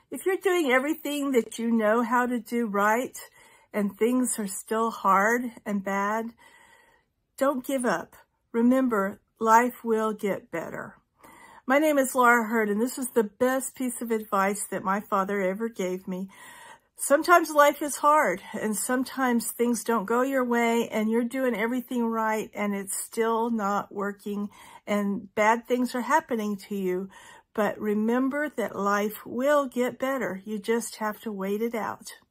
If you're doing everything that you know how to do right and things are still hard and bad, don't give up. Remember, life will get better. My name is Laura Hurd, and this was the best piece of advice that my father ever gave me. Sometimes life is hard, and sometimes things don't go your way, and you're doing everything right, and it's still not working, and bad things are happening to you. But remember that life will get better. You just have to wait it out.